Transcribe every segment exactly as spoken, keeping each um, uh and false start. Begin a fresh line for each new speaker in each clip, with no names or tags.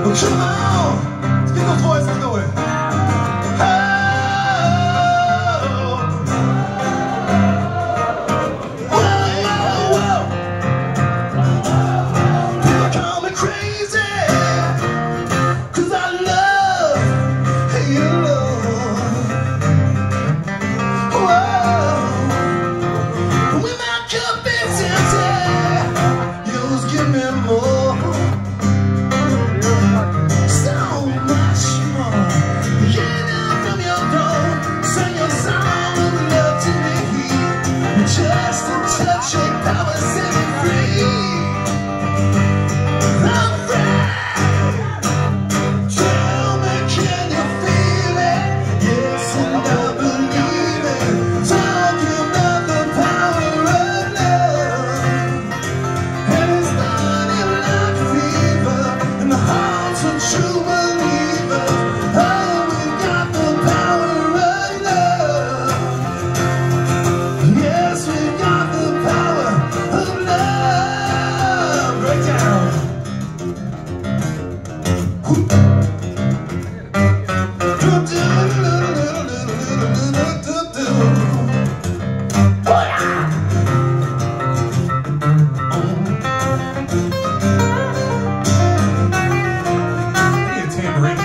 Come on, let's get those voices going. Oh, whoa, whoa, whoa. People call me crazy, 'cause I love your love. Whoa, when my cup is empty, yours give me more. Just a touch of power set me free. I'm free. Tell me, can you feel it? Yes, and I believe it. Talking about the power of love, and it's burning like a fever in the hearts of true believers. Oh, we got the power of love. Yes, we got the power of love. Break down. Oh yeah. Give me a tambourine.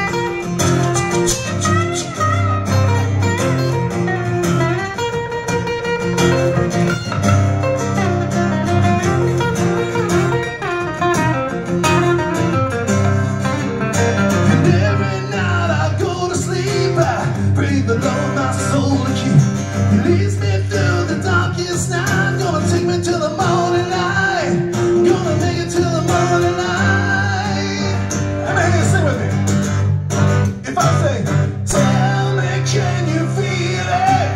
Breathe the Lord, my soul to keep. He leads me through the darkest night. Gonna take me to the morning light. Gonna make it to the morning light. Let me hear you sing with me. If I say, tell me, can you feel it?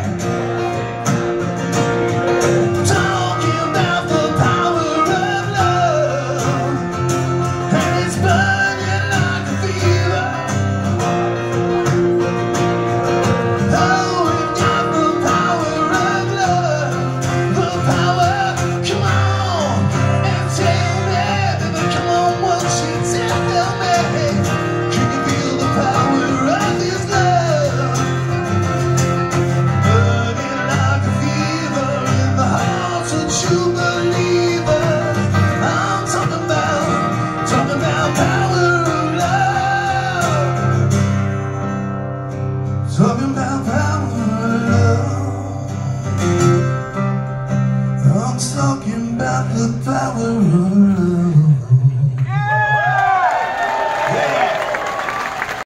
Talking about the power of love, and it's burning like a fever. Talking about power of love. I'm talking about the power of love.